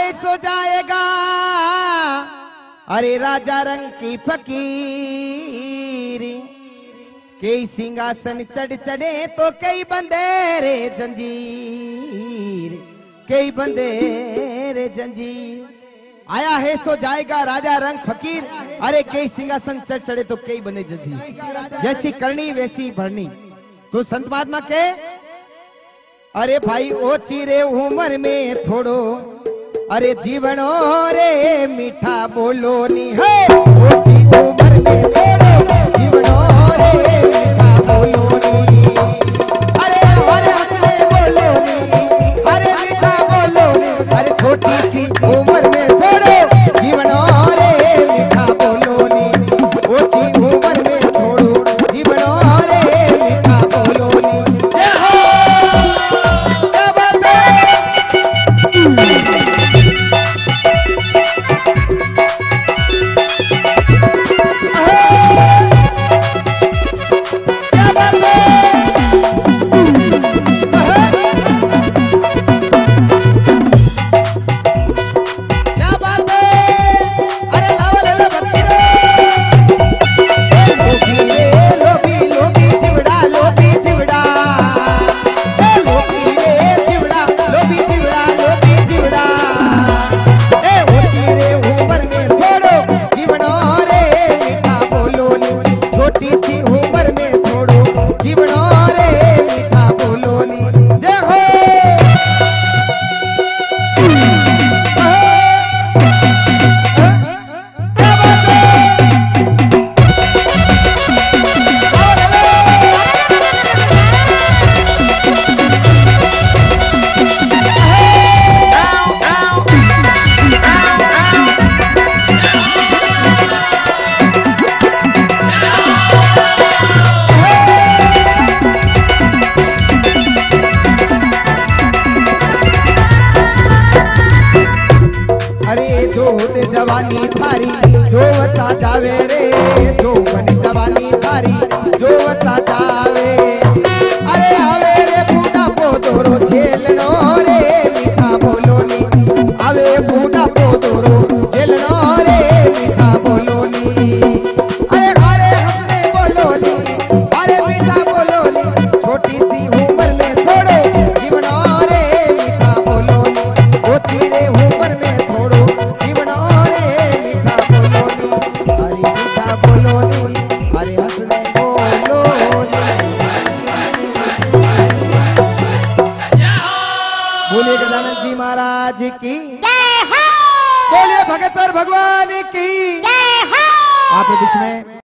है सो जाएगा, अरे राजा रंग की फकीर। कई सिंहासन चढ़ चढ़े तो कई बंदे रे जंजीर, कई बंदे रे जंजीर। आया है सो जाएगा राजा रंग फकीर, अरे कई सिंहासन चढ़ चढ़े तो कई बने जंजीर। जैसी करनी वैसी भरनी। तो संत महात्मा के अरे भाई ओ चिरे उम्र में थोड़ो, अरे जीवनो रे मीठा बोलो नी है। ओ ची उम्र में थोड़ो जीवनो रे मीठा बोलो नी, अरे हमारे हाथ में बोलो नी, अरे मीठा बोलो नी। अरे छोटी सी उम्र में थोड़ो जीवनो रे मीठा बोलो नी। ओ ची उम्र में थोड़ो जीवनो रे मीठा बोलो नी। जवानी थारी जो बता जावे रे, जो बनी जवानी थारी जो बता जावे। अरे आवे रे बूढ़ा पोतोरो झेलनो रे मीठा बोलो नी, आवे बूढ़ा पोतोरो झेलनो रे मीठा बोलो नी। अरे अरे हमने बोलो नी, अरे मीठा बोलो नी। छोटी सी उम्र में थोड़ो जीवनो रे मीठा बोलो नी। ओ तेरे उम्र में थोड़ो जीवनो गजानन जी महाराज की बोलिए, भगत और भगवान की। आपके बीच में